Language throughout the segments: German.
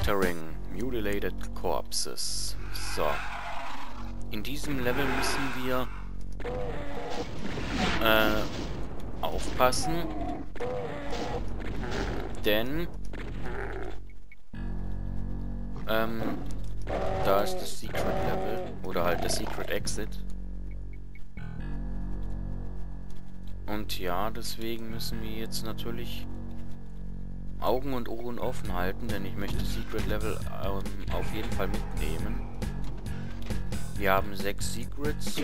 Entering Mutilated Corpses. So. In diesem Level müssen wir aufpassen, denn da ist das Secret Level oder halt das Secret Exit. Und ja, deswegen müssen wir jetzt natürlich Augen und Ohren offen halten, denn ich möchte Secret Level auf jeden Fall mitnehmen. Wir haben 6 Secrets,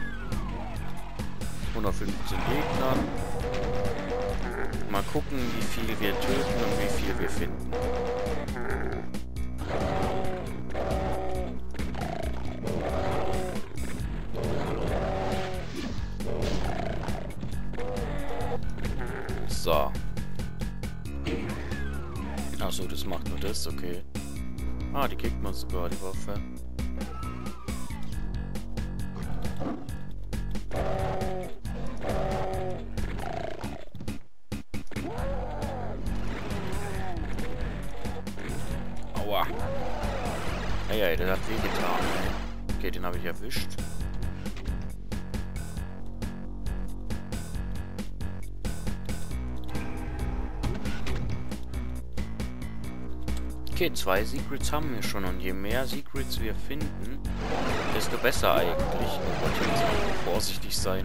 115 Gegner. Mal gucken, wie viel wir töten und wie viel wir finden. So. Achso, das macht nur das, okay. Ah, die kriegt man sogar, die Waffe. Aua. Ey, der hat wehgetan, ey. Okay, den habe ich erwischt. Okay, 2 Secrets haben wir schon und je mehr Secrets wir finden, desto besser eigentlich. Oh Gott, hier muss man vorsichtig sein.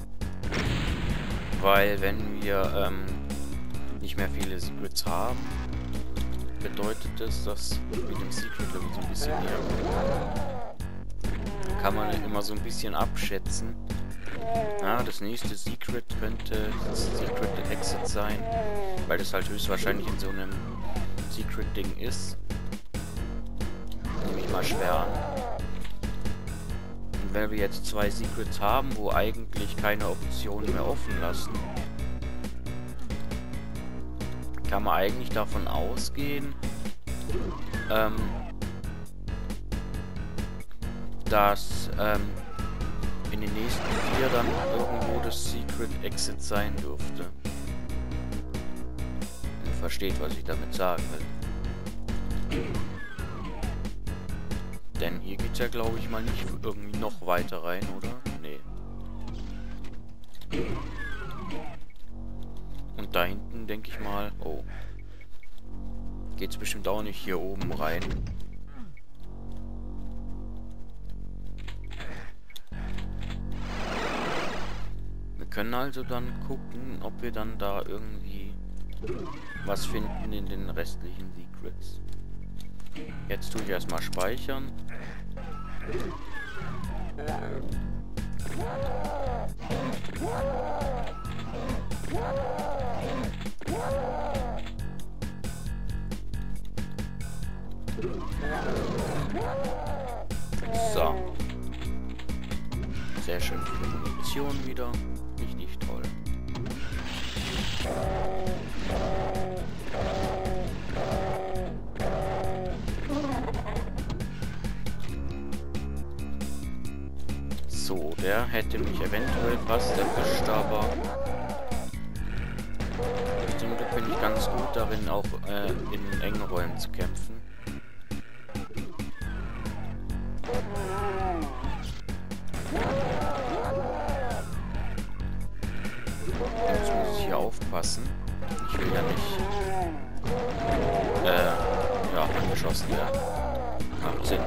Weil wenn wir nicht mehr viele Secrets haben, bedeutet das, dass mit dem Secret Level so ein bisschen näher kommen. Kann man immer so ein bisschen abschätzen. Ja, das nächste Secret könnte das Secret Exit sein, weil das halt höchstwahrscheinlich in so einem Secret-Ding ist. Nehme ich mal schwer an. Und wenn wir jetzt 2 Secrets haben, wo eigentlich keine Optionen mehr offen lassen, kann man eigentlich davon ausgehen, dass in den nächsten 4 dann irgendwo das Secret Exit sein dürfte. Versteht, was ich damit sagen will. Denn hier geht's ja, glaube ich, mal nicht irgendwie noch weiter rein, oder? Nee. Und da hinten, denke ich mal... Oh. Geht's bestimmt auch nicht hier oben rein. Wir können also dann gucken, ob wir dann da irgendwie was finden in den restlichen Secrets. Jetzt tue ich erstmal speichern. So. Sehr schön viele Munition wieder. Richtig toll. So, der hätte mich eventuell fast erwischt, aber zum Glück bin ich ganz gut darin, auch in engen Räumen zu kämpfen. Jetzt muss ich hier aufpassen. Ich will ja nicht angeschossen werden. Macht Sinn.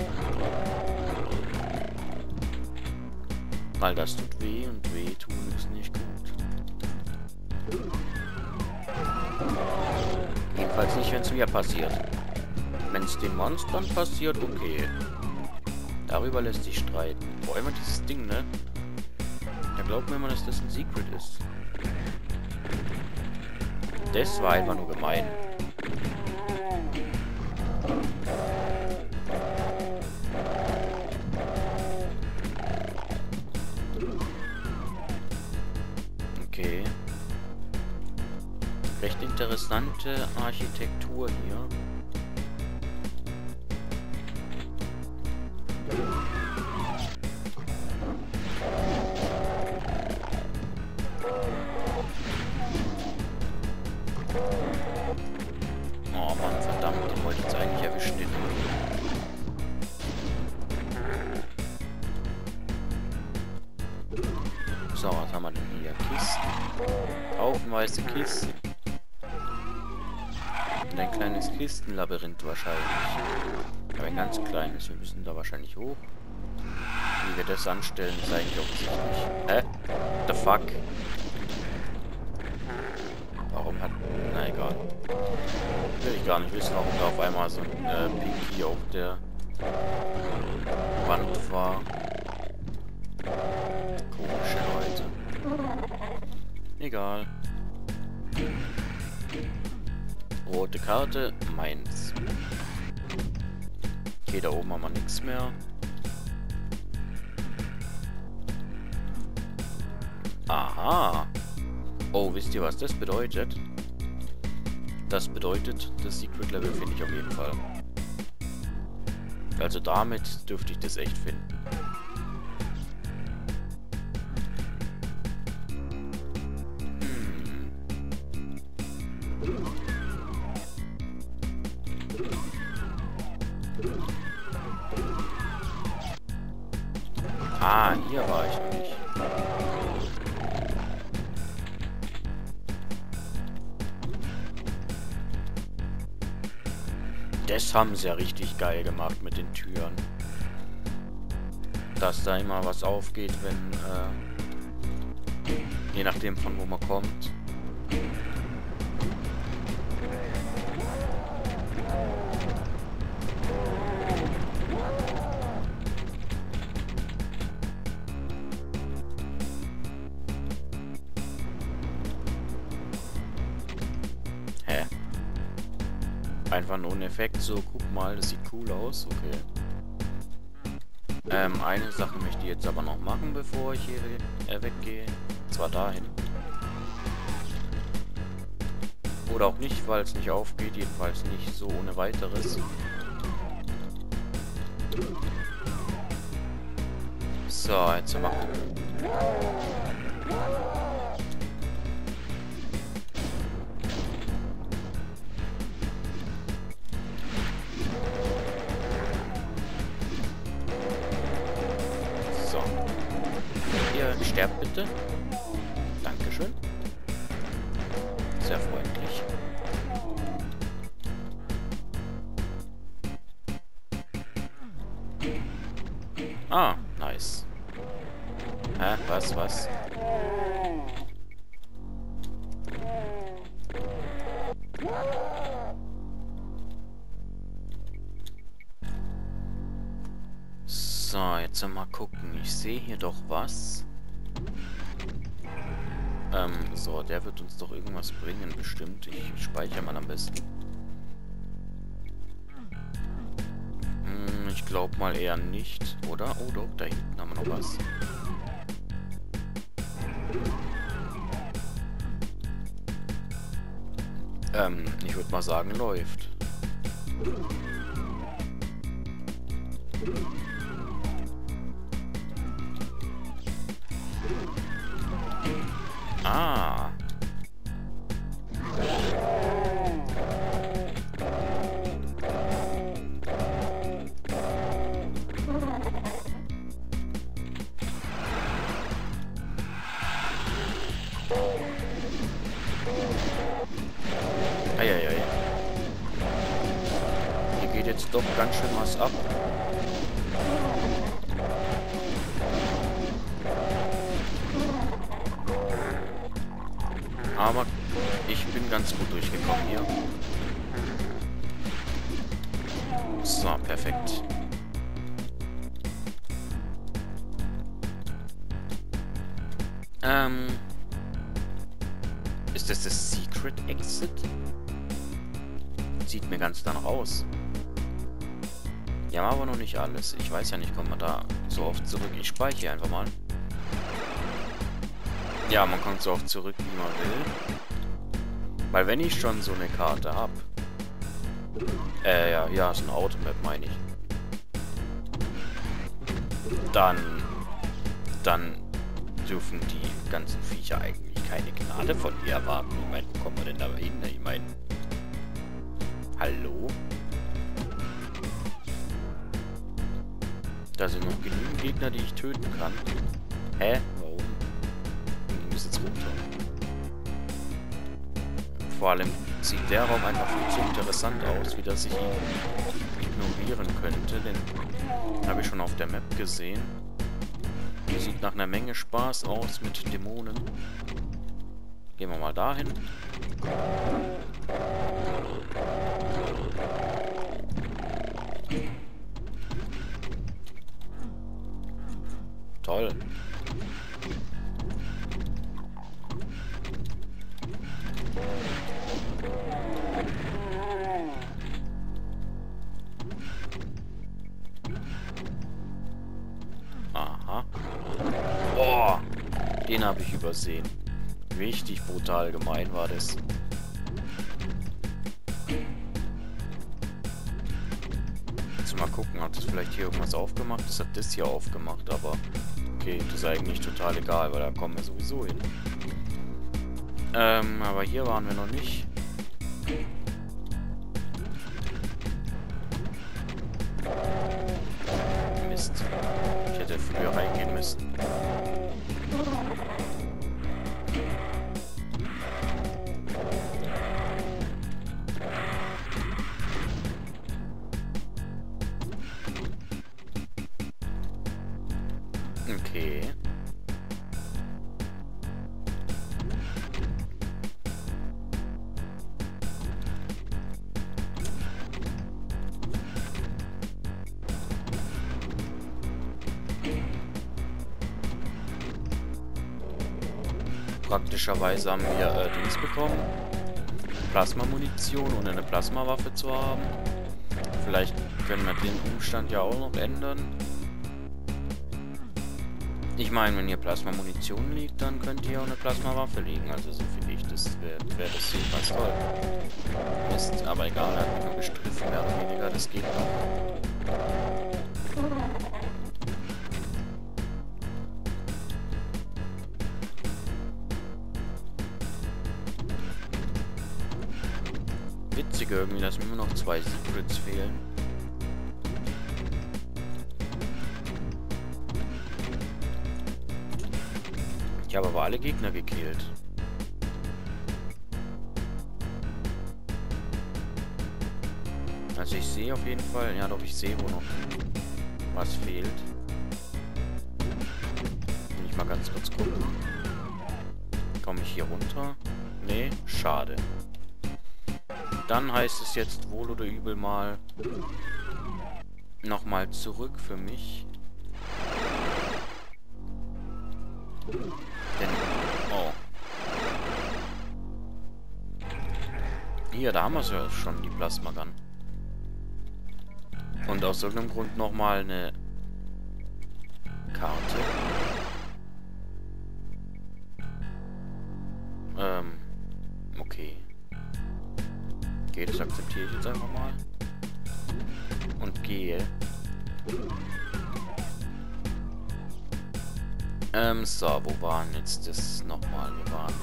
Weil das tut weh und weh tun ist nicht gut. Jedenfalls nicht, wenn es mir passiert. Wenn es den Monstern passiert, okay. Darüber lässt sich streiten. Boah, immer dieses Ding, ne? Da glaubt mir immer, dass das ein Secret ist. Das war einfach nur gemein. Okay. Recht interessante Architektur hier. Oh Mann, verdammt, den wollte ich jetzt eigentlich haufenweise Kisten. Und ein kleines Kistenlabyrinth wahrscheinlich. Aber ein ganz kleines. Wir müssen da wahrscheinlich hoch. Wie wir das anstellen, ist eigentlich offensichtlich. Hä? What the fuck? Warum hat... Na egal. Will ich gar nicht wissen, warum da auf einmal so ein Pinky auf der Wand war. Komische Leute. Egal. Rote Karte, meins. Okay, da oben haben wir nichts mehr. Aha. Oh, wisst ihr, was das bedeutet? Das bedeutet, das Secret Level finde ich auf jeden Fall. Also damit dürfte ich das echt finden. Ah, hier war ich noch nicht. Das haben sie ja richtig geil gemacht mit den Türen. Dass da immer was aufgeht, wenn, je nachdem von wo man kommt. Hä? Einfach nur ein Effekt, so, guck mal, das sieht cool aus, okay. Eine Sache möchte ich jetzt aber noch machen, bevor ich hier weggehe. Und zwar dahin. Oder auch nicht, weil es nicht aufgeht, jedenfalls nicht so ohne weiteres. So, jetzt mal gucken. Sterbt bitte. Dankeschön. Sehr freundlich. Ah, nice. Hä? Was? So, jetzt mal gucken. Ich sehe hier doch was. So, der wird uns doch irgendwas bringen, bestimmt. Ich speichere mal am besten. Ich glaube mal eher nicht, oder? Oh doch, da hinten haben wir noch was. Ich würde mal sagen, läuft. Ah. Eieiei. Hier geht jetzt doch ganz schön was ab. Aber ich bin ganz gut durchgekommen hier. So, perfekt. Ist das Secret Exit? Sieht mir ganz danach aus. Ja, aber noch nicht alles. Ich weiß ja nicht, kommt man da so oft zurück. Ich speichere einfach mal. Ja, man kommt so oft zurück, wie man will. Weil wenn ich schon so eine Karte habe. Ja, so ein Automap meine ich. Dann dürfen die ganzen Viecher eigentlich keine Gnade von mir erwarten. Ich meine, wo kommen wir denn da hin? Ich meine... Hallo? Da sind noch genügend Gegner, die ich töten kann. Hä? Warum? Ich muss jetzt runter. Vor allem sieht der Raum einfach viel zu interessant aus, wie dass ich ihn ignorieren könnte, den habe ich schon auf der Map gesehen. Sieht nach einer Menge Spaß aus mit Dämonen. Gehen wir mal dahin. Toll. Aha. Oh, den habe ich übersehen. Richtig brutal gemein war das. Jetzt mal gucken, hat das vielleicht hier irgendwas aufgemacht? Das hat das hier aufgemacht, aber okay, das ist eigentlich total egal, weil da kommen wir sowieso hin. Aber hier waren wir noch nicht. Mist. Ich hätte früher reingehen müssen. Okay. Praktischerweise haben wir Dings bekommen. Plasma-Munition, ohne eine Plasmawaffe zu haben. Vielleicht können wir den Umstand ja auch noch ändern. Ich meine, wenn hier Plasma-Munition liegt, dann könnte hier auch eine Plasmawaffe liegen. Also so finde ich, das wäre das jedenfalls toll. Mist, aber egal, er hat mich nur gestriffen, mehr oder weniger, das geht noch. Witzig irgendwie, dass mir nur noch 2 Secrets fehlen. Ich habe aber alle Gegner gekillt. Also ich sehe auf jeden Fall, ja doch, ich sehe, wo noch was fehlt. Will ich mal ganz kurz gucken. Komme ich hier runter? Nee, schade. Dann heißt es jetzt wohl oder übel mal nochmal zurück für mich. Denn, oh. Hier, da haben wir es ja schon, die Plasma Gun. Und aus irgendeinem Grund nochmal eine Karte. Okay. Okay, das akzeptiere ich jetzt einfach mal. Und gehe. So, wo waren jetzt das nochmal? Wir waren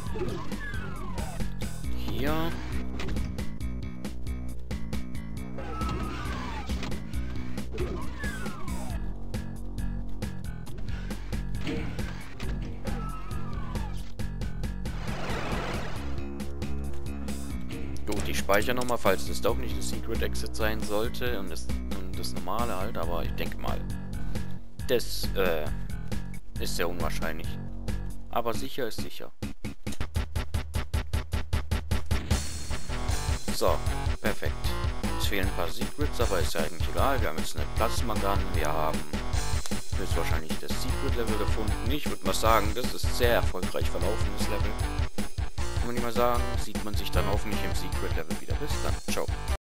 hier. Gut, ich speichere nochmal, falls das doch nicht das Secret Exit sein sollte und das normale halt, aber ich denke mal, das ist sehr unwahrscheinlich. Aber sicher ist sicher. So, perfekt. Es fehlen ein paar Secrets, aber ist ja eigentlich egal. Wir haben jetzt eine Plasma Gun, wir haben höchstwahrscheinlich das Secret Level gefunden. Ich würde mal sagen, das ist sehr erfolgreich verlaufen, das Level. Kann man nicht mal sagen, sieht man sich dann hoffentlich im Secret Level wieder. Bis dann. Ciao.